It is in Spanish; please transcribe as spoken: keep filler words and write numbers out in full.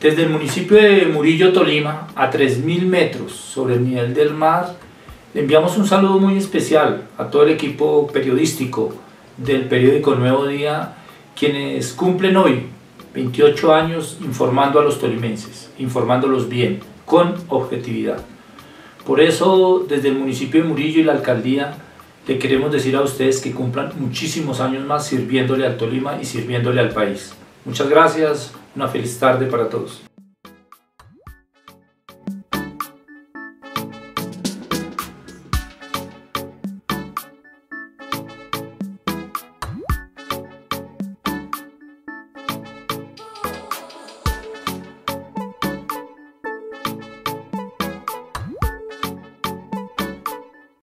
Desde el municipio de Murillo, Tolima, a tres mil metros sobre el nivel del mar, le enviamos un saludo muy especial a todo el equipo periodístico del periódico Nuevo Día, quienes cumplen hoy veintiocho años informando a los tolimenses, informándolos bien, con objetividad. Por eso, desde el municipio de Murillo y la alcaldía, le queremos decir a ustedes que cumplan muchísimos años más sirviéndole al Tolima y sirviéndole al país. Muchas gracias, una feliz tarde para todos.